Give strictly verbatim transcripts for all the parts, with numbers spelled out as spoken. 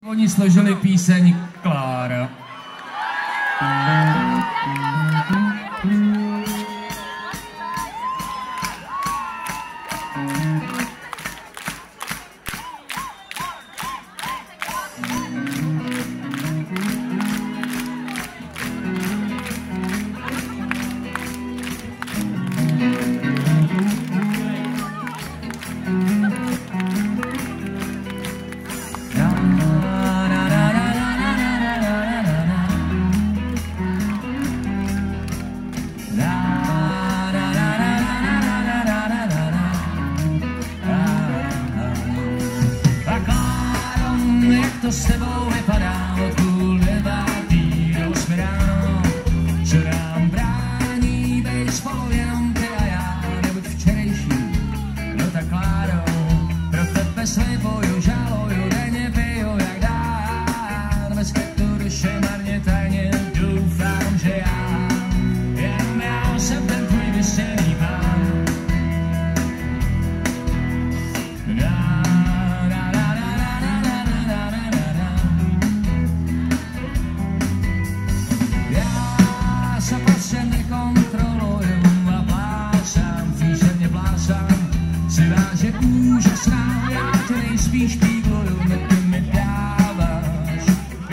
Oni složili píseň Klára. To s tebou vypadá od půl devátý do osmi ráno, co nám brání bejt spolu jenom ty a já, nebuď včerejší, no tak Kláro, pro tebe slibuju, žaluju, denně piju jak dár, bez květu duše marně tajně doufám, že já, jen já jsem ten tvůj vysněný pán. Úžasná, já tě nejspíš pígluju, ne ty mi dáváš.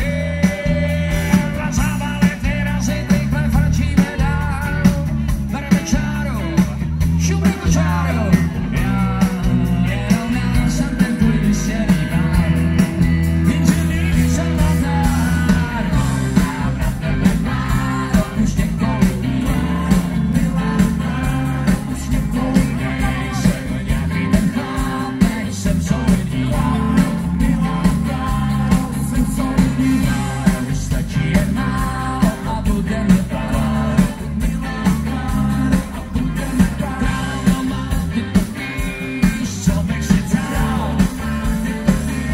Na zábale ty razy, rychle fračíme dál. Bereme čáru, šumí po čáru. Já, jenom já jsem ten tvůj vysněný pán. Jenže víš, jsem latár. Mám na tebe pár, už několik už několik nejsem nějaký ten chlapek, jsem solidní. Jsem solidní. Stačí jen málo a budeme pár. A budeme pár. Doma ty to víš, co bych si dal. Ty to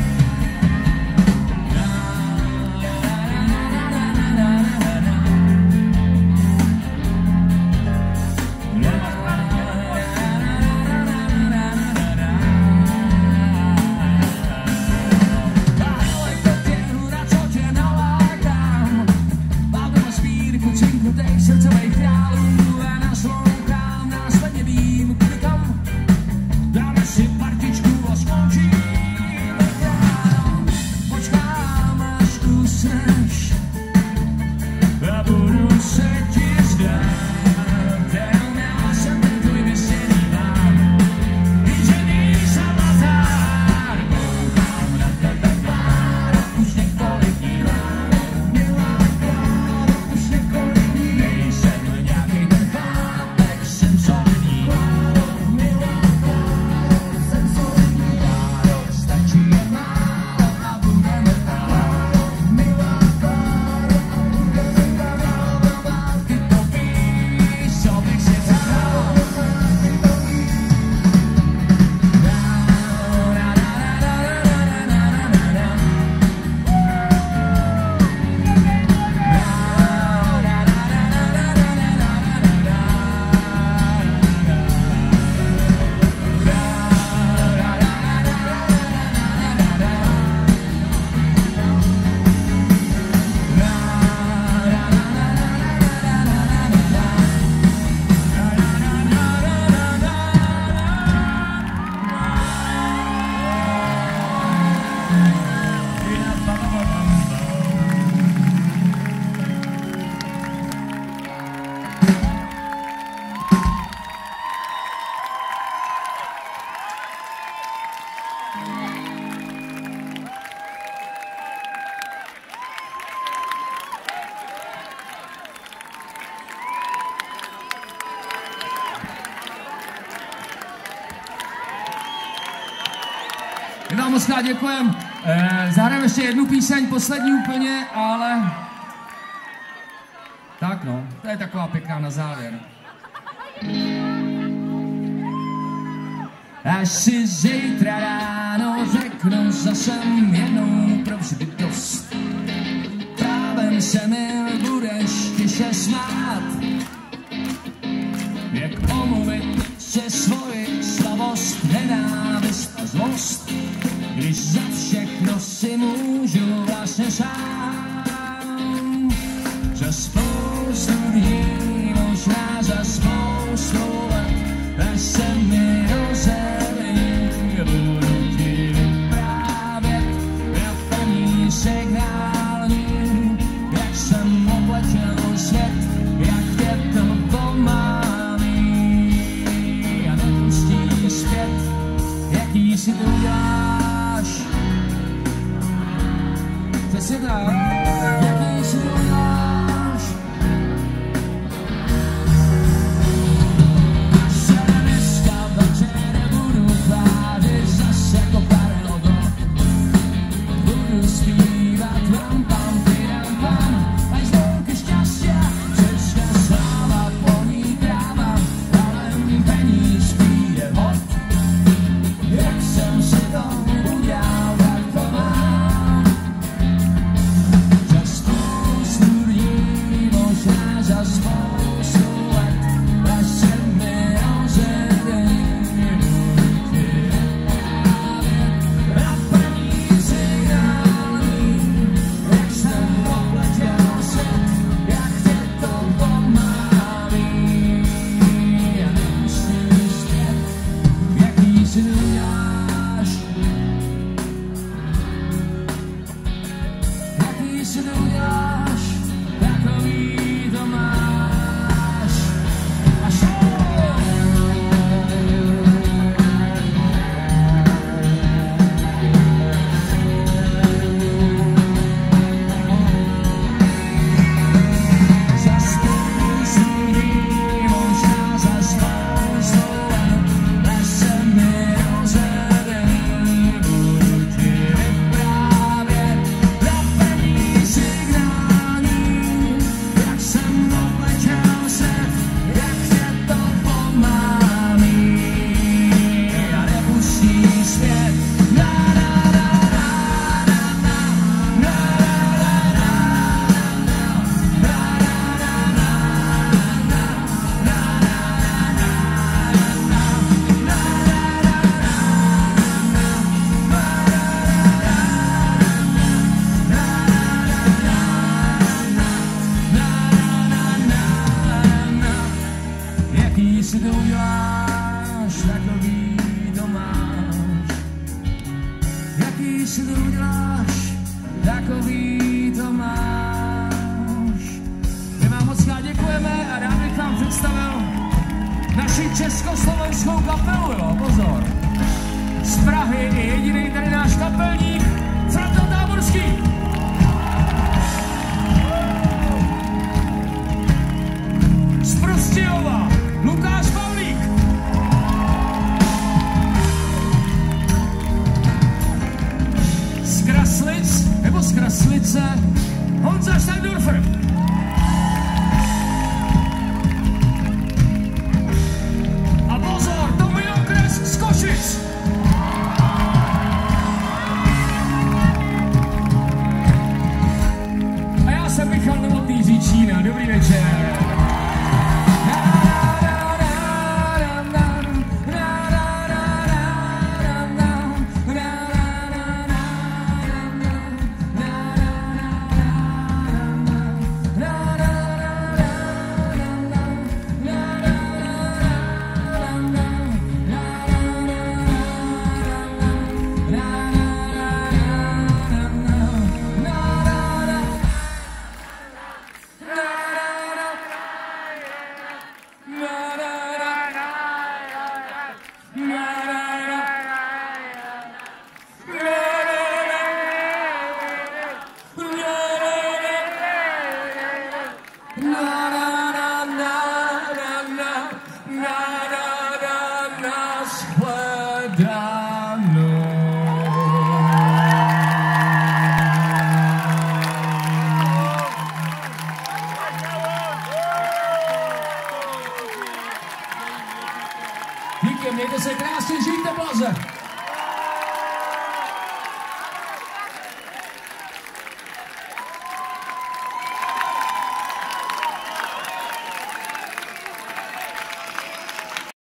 těch srdcových králů a naslouchám, následně vím, kudy kam. Dáme si partičku a skončíme tam. Počkám, až usneš a budu se ti zdát. Jenom já jsem ten tvůj vysněný pán. Víš, že nejsem latár. Koukám na tebe pár, už několik dní. Milá Kláro, už několik dní. Nejsem nějaký ten chlapek, jsem solidní. Milá Kláro, jsem solidní. Kláro, stačí jen málo a budeme dál. Milá Kláro, a budeme dál. Ty to víš, co bych si dal. Ty to víš. My vám moc krát děkujem. Eh, zahrajeme ještě jednu píseň, poslední úplně, ale... Tak no, to je taková pěkná na závěr. Až si zítra ráno řeknu zase jednou provždy dost. Právem se mi budeš tiše smát. Jak omluvit se svoji slavost, nenávist a zlost, když za všechno si můžu žiju vlastně sám. Za spoustu dní, možná za spoustu let, až se mi rozhelí, budu ti vyprávět rapený signální, jak jsem obletěl svět, jak tě to pomámí a nepustí zpět, jaký si to uděláš. Přesně tak, jaký si to uděláš. Až se dneska večer budu tvářit zas jako parelogo, budu zpívat vám pam, pidam pam, až zvonky šťastě, přešla sláva, polní tráva, ale peníz přijde hod. Jak jsem si to udělal, tak to mám. Za spoustu dní, možná za spoustu let, až se mi rozjede, budu ti vyprávět rapený signální, jak jsem obletěl svět, jak tě to pomámí a nepustí zpět, jaký si uděláš. Jaký si to uděláš, takový to máš. A šou! Za spoustu dní, možná za spoustu let, až se mi rozjede, budu ti vyprávět rapený signální, jak jsem obletěl svět, jak tě to pomámí a nepustí zpět. Na, na, na, na, na, na, na, jaký si to uděláš, takový to máš. Jaký si to uděláš, takový to máš. My vám moc krát děkujeme a rád bych vám představil naši československou kapelu, jo, pozor. Z Prahy je jediný tady náš kapelník, Franta Táborský. Z Prostějova Lukáš Pavlík. Z Kraslic, nebo z Kraslice, Honza Steindorfer. A pozor, Tomy Okres z Košic. A já jsem Michal Novotný z Jičína. Dobrý večer. Díky, mějte se krásně, žijte blaze.